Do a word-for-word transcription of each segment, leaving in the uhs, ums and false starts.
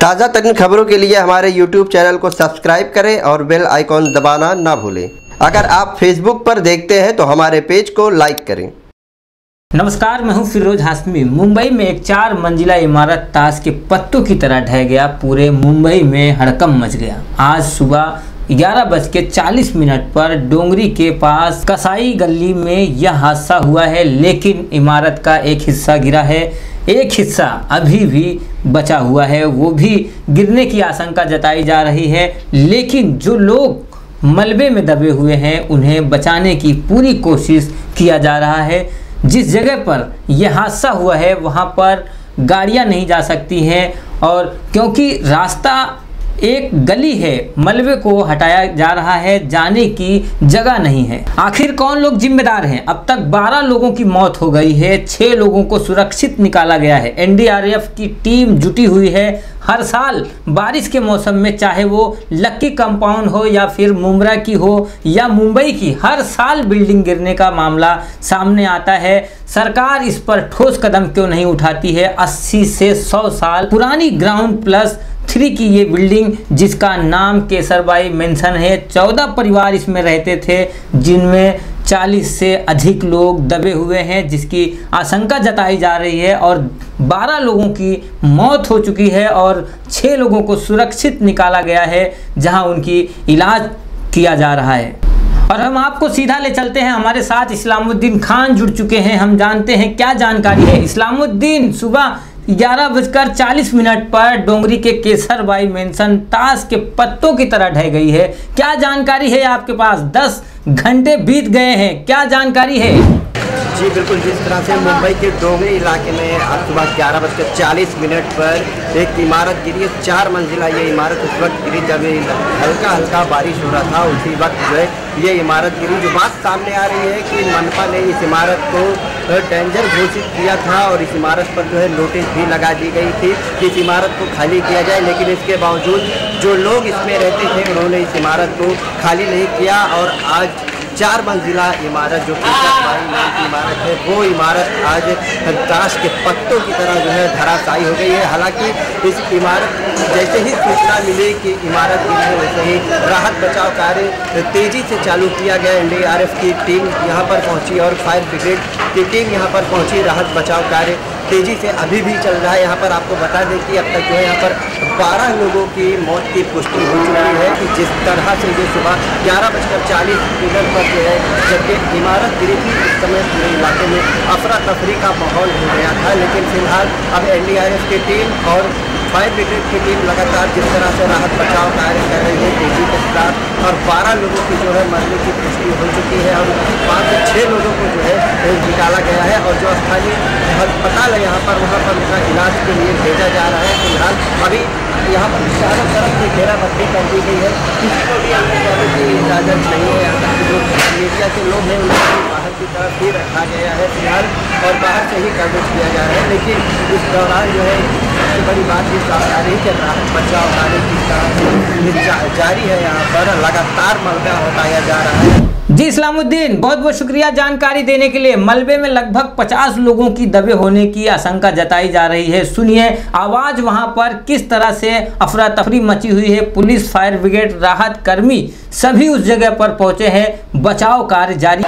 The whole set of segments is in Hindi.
ताज़ा तरीन खबरों के लिए हमारे यूट्यूब चैनल को सब्सक्राइब करें और बेल आइकॉन दबाना ना भूलें। अगर आप फेसबुक पर देखते हैं तो हमारे पेज को लाइक करें। नमस्कार, मैं हूं फिरोज हाशमी। मुंबई में एक चार मंजिला इमारत ताश के पत्तों की तरह ढह गया। पूरे मुंबई में हड़कंप मच गया। आज सुबह ग्यारह बज के चालीस मिनट पर डोंगरी के पास कसाई गली में यह हादसा हुआ है, लेकिन इमारत का एक हिस्सा गिरा है, एक हिस्सा अभी भी बचा हुआ है, वो भी गिरने की आशंका जताई जा रही है। लेकिन जो लोग मलबे में दबे हुए हैं उन्हें बचाने की पूरी कोशिश किया जा रहा है। जिस जगह पर यह हादसा हुआ है वहाँ पर गाड़ियाँ नहीं जा सकती हैं, और क्योंकि रास्ता एक गली है, मलबे को हटाया जा रहा है, जाने की जगह नहीं है। आखिर कौन लोग जिम्मेदार हैं? अब तक बारह लोगों की मौत हो गई है, छह लोगों को सुरक्षित निकाला गया है। एन डी आर एफ की टीम जुटी हुई है। हर साल बारिश के मौसम में, चाहे वो लक्की कंपाउंड हो या फिर मुंब्रा की हो या मुंबई की, हर साल बिल्डिंग गिरने का मामला सामने आता है। सरकार इस पर ठोस कदम क्यों नहीं उठाती है? अस्सी से सौ साल पुरानी ग्राउंड प्लस थ्री की ये बिल्डिंग, जिसका नाम केसरबाई मेंशन है, चौदह परिवार इसमें रहते थे, जिनमें चालीस से अधिक लोग दबे हुए हैं, जिसकी आशंका जताई जा रही है। और बारह लोगों की मौत हो चुकी है और छह लोगों को सुरक्षित निकाला गया है, जहां उनकी इलाज किया जा रहा है। और हम आपको सीधा ले चलते हैं, हमारे साथ इस्लामुद्दीन खान जुड़ चुके हैं। हम जानते हैं क्या जानकारी है। इस्लामुद्दीन, सुबह ग्यारह बजकर चालीस मिनट पर डोंगरी के केसरबाई मेंशन ताश के पत्तों की तरह ढह गई है। क्या जानकारी है आपके पास? दस घंटे बीत गए हैं, क्या जानकारी है? जी बिल्कुल, जिस तरह से मुंबई के डोंगरी इलाके में आज सुबह ग्यारह बजकर चालीस मिनट पर एक इमारत गिरी है, चार मंजिला ये इमारत उस वक्त गिरी जब हल्का हल्का बारिश हो रहा था। उसी वक्त जो है ये इमारत गिरी। जो बात सामने आ रही है कि मनपा ने इस इमारत को डेंजर घोषित किया था और इस इमारत पर जो है नोटिस भी लगा दी गई थी कि इस इमारत को खाली किया जाए, लेकिन इसके बावजूद जो लोग इसमें रहते थे उन्होंने इस इमारत को खाली नहीं किया। और आज चार मंजिला इमारत जो केसरबाई नाम की इमारत है, वो इमारत आज ताश के पत्तों की तरह जो है धराशायी हो गई है। हालांकि इस इमारत जैसे ही सूचना मिली कि इमारत गिरी है, वैसे ही राहत बचाव कार्य तेजी से चालू किया गया। एन डी आर एफ की टीम यहाँ पर पहुँची और फायर ब्रिगेड की टीम यहाँ पर पहुँची। राहत बचाव कार्य तेजी से अभी भी चल रहा है। यहाँ पर आपको बता दें कि अब तक जो है यहाँ पर बारह लोगों की मौत की पुष्टि हो चुकी है। कि जिस तरह से ये सुबह ग्यारह बजकर चालीस मिनट पर जो है जब ये इमारत गिरी थी, उस समय पूरे इलाके में अफरा तफरी का माहौल हो गया था। लेकिन फिलहाल अब एन डी आर एफ की टीम और फायर ब्रिगेड की टीम लगातार जिस तरह से राहत बचाव कार्य कर रही है तेजी के साथ, और बारह लोगों की जो है मरने की पुष्टि हो चुकी है और पाँच से छः लोगों को जो है निकाला गया है। और जो स्थानीय अस्पताल है यहाँ पर, वहाँ पर उनका इलाज के लिए भेजा जा रहा है। फिलहाल अभी यहाँ पर चारों तरफ से घेराबंदी कर दी गई है, किसी को भी आने जाने की इजाज़त नहीं है। यहाँ तक जो मीडिया के लोग हैं उनको बाहर की तरफ भी रखा गया है फिलहाल, और बाहर से ही कवरेज किया जा रहा है। लेकिन इस दौरान जो है सबसे बड़ी बात ये सामने आ रही है कि राहत बचाव कार्य की तरह जारी है। यहाँ पर लगातार मलबा हटाया जा रहा है। जी इस्लामुद्दीन, बहुत बहुत शुक्रिया जानकारी देने के लिए। मलबे में लगभग पचास लोगों की दबे होने की आशंका जताई जा रही है। सुनिए आवाज वहां पर किस तरह से अफरा तफरी मची हुई है। पुलिस, फायर ब्रिगेड, राहत कर्मी सभी उस जगह पर पहुंचे हैं। बचाव कार्य जारी।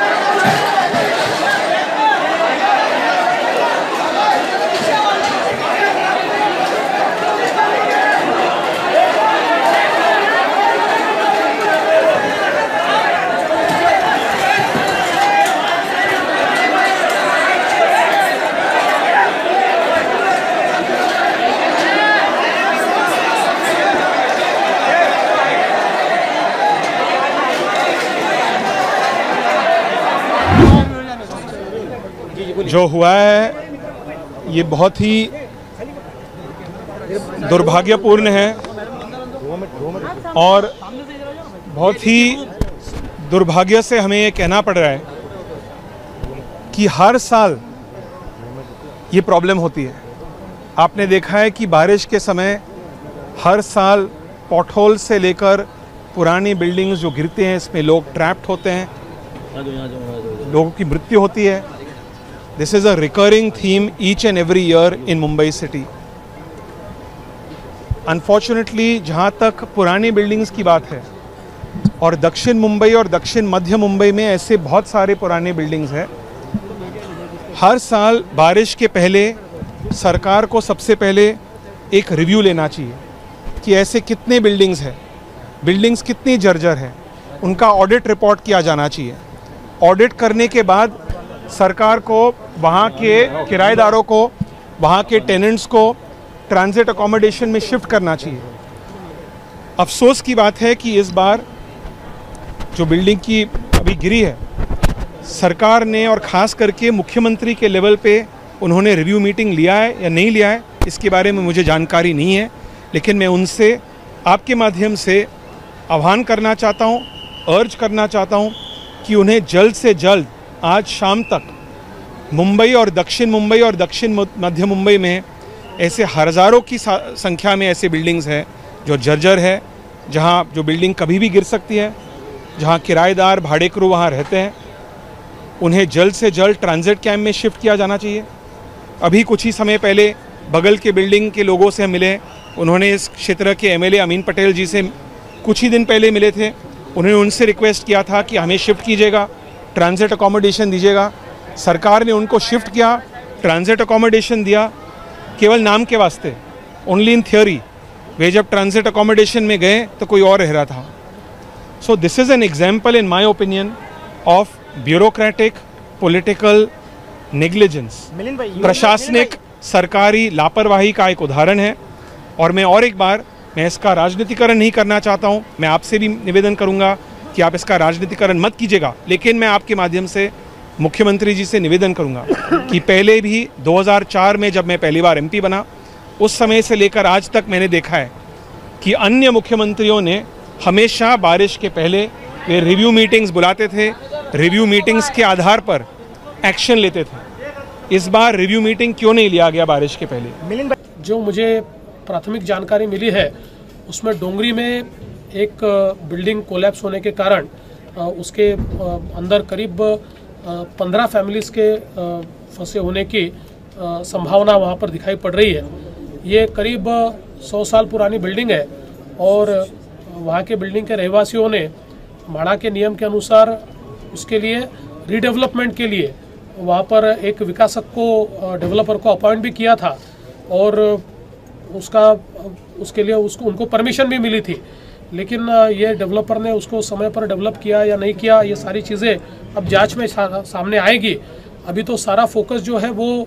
जो हुआ है ये बहुत ही दुर्भाग्यपूर्ण है और बहुत ही दुर्भाग्य से हमें ये कहना पड़ रहा है कि हर साल ये प्रॉब्लम होती है। आपने देखा है कि बारिश के समय हर साल पॉटहोल से लेकर पुरानी बिल्डिंग्स जो गिरते हैं, इसमें लोग ट्रैप्ड होते हैं, लोगों की मृत्यु होती है। This is a recurring theme each and every year in Mumbai city. Unfortunately जहाँ तक पुरानी बिल्डिंग्स की बात है, और दक्षिण मुंबई और दक्षिण मध्य मुंबई में ऐसे बहुत सारे पुराने बिल्डिंग्स हैं। हर साल बारिश के पहले सरकार को सबसे पहले एक रिव्यू लेना चाहिए कि ऐसे कितने बिल्डिंग्स हैं, बिल्डिंग्स कितनी जर्जर हैं, उनका ऑडिट रिपोर्ट किया जाना चाहिए। ऑडिट करने के बाद सरकार को वहाँ के किराएदारों को, वहाँ के टेनेंट्स को ट्रांजिट अकोमोडेशन में शिफ्ट करना चाहिए। अफसोस की बात है कि इस बार जो बिल्डिंग की अभी गिरी है, सरकार ने और ख़ास करके मुख्यमंत्री के लेवल पे उन्होंने रिव्यू मीटिंग लिया है या नहीं लिया है, इसके बारे में मुझे जानकारी नहीं है। लेकिन मैं उनसे आपके माध्यम से आह्वान करना चाहता हूँ, अर्ज करना चाहता हूँ कि उन्हें जल्द से जल्द आज शाम तक मुंबई और दक्षिण मुंबई और दक्षिण मध्य मुंबई में ऐसे हज़ारों की संख्या में ऐसे बिल्डिंग्स हैं जो जर्जर है, जहाँ जो बिल्डिंग कभी भी गिर सकती है, जहाँ किराएदार भाड़ेकरू वहाँ रहते हैं, उन्हें जल्द से जल्द ट्रांजिट कैंप में शिफ्ट किया जाना चाहिए। अभी कुछ ही समय पहले बगल के बिल्डिंग के लोगों से मिले, उन्होंने इस क्षेत्र के एमएलए अमीन पटेल जी से कुछ ही दिन पहले मिले थे। उन्होंने उनसे रिक्वेस्ट किया था कि हमें शिफ्ट कीजिएगा, ट्रांजिट अकोमोडेशन दीजिएगा। सरकार ने उनको शिफ्ट किया, ट्रांजिट अकोमोडेशन दिया, केवल नाम के वास्ते, ओनली इन थियोरी। वे जब ट्रांजिट अकोमोडेशन में गए तो कोई और रह रहा था। So this is an example in my opinion of bureaucratic political negligence, प्रशासनिक सरकारी लापरवाही का एक उदाहरण है। और मैं और एक बार मैं इसका राजनीतिकरण नहीं करना चाहता हूं। मैं आपसे भी निवेदन करूंगा कि आप इसका राजनीतिकरण मत कीजिएगा, लेकिन मैं आपके माध्यम से मुख्यमंत्री जी से निवेदन करूंगा कि पहले भी दो हज़ार चार में जब मैं पहली बार एमपी बना, उस समय से लेकर आज तक मैंने देखा है कि अन्य मुख्यमंत्रियों ने हमेशा बारिश के पहले वे रिव्यू मीटिंग्स बुलाते थे, रिव्यू मीटिंग्स के आधार पर एक्शन लेते थे। इस बार रिव्यू मीटिंग क्यों नहीं लिया गया बारिश के पहले? जो मुझे प्राथमिक जानकारी मिली है उसमें डोंगरी में एक बिल्डिंग कोलैप्स होने के कारण उसके अंदर करीब पंद्रह फैमिलीज़ के फंसे होने की संभावना वहाँ पर दिखाई पड़ रही है। ये करीब सौ साल पुरानी बिल्डिंग है और वहाँ के बिल्डिंग के रहवासियों ने भाड़ा के नियम के अनुसार उसके लिए रीडेवलपमेंट के लिए वहाँ पर एक विकासक को, डेवलपर को अपॉइंट भी किया था और उसका उसके लिए उसको उनको परमिशन भी मिली थी। लेकिन ये डेवलपर ने उसको समय पर डेवलप किया या नहीं किया, ये सारी चीज़ें अब जांच में सामने आएगी। अभी तो सारा फोकस जो है वो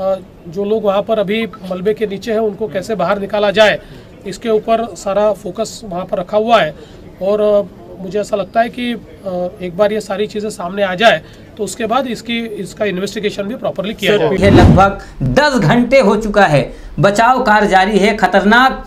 जो लोग वहाँ पर अभी मलबे के नीचे हैं उनको कैसे बाहर निकाला जाए, इसके ऊपर सारा फोकस वहाँ पर रखा हुआ है। और मुझे ऐसा लगता है कि एक बार ये सारी चीज़ें सामने आ जाए तो उसके बाद इसकी इसका इन्वेस्टिगेशन भी प्रॉपरली किया जाए। लगभग दस घंटे हो चुका है, बचाव कार्य जारी है। खतरनाक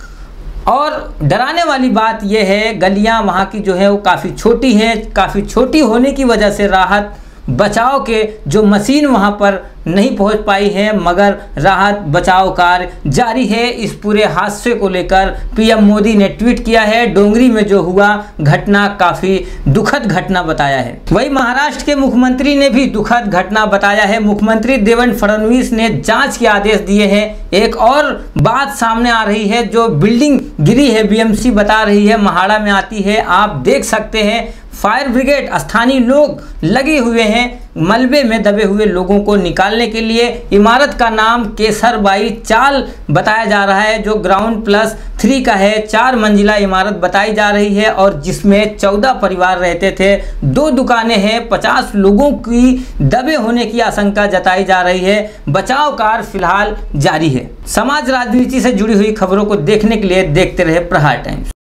और डराने वाली बात यह है, गलियां वहां की जो है वो काफ़ी छोटी हैं। काफ़ी छोटी होने की वजह से राहत बचाव के जो मशीन वहां पर नहीं पहुंच पाई है, मगर राहत बचाव कार्य जारी है। इस पूरे हादसे को लेकर पीएम मोदी ने ट्वीट किया है। डोंगरी में जो हुआ घटना काफ़ी दुखद घटना बताया है। वही महाराष्ट्र के मुख्यमंत्री ने भी दुखद घटना बताया है। मुख्यमंत्री देवेंद्र फडणवीस ने जांच के आदेश दिए हैं। एक और बात सामने आ रही है, जो बिल्डिंग गिरी है बीएमसी बता रही है महाड़ा में आती है। आप देख सकते हैं फायर ब्रिगेड, स्थानीय लोग लगे हुए हैं मलबे में दबे हुए लोगों को निकालने के लिए। इमारत का नाम केसरबाई चाल बताया जा रहा है, जो ग्राउंड प्लस थ्री का है। चार मंजिला इमारत बताई जा रही है और जिसमें चौदह परिवार रहते थे। दो दुकानें हैं, पचास लोगों की दबे होने की आशंका जताई जा रही है। बचाव कार्य फिलहाल जारी है। समाज राजनीति से जुड़ी हुई खबरों को देखने के लिए देखते रहे प्रहार टाइम्स।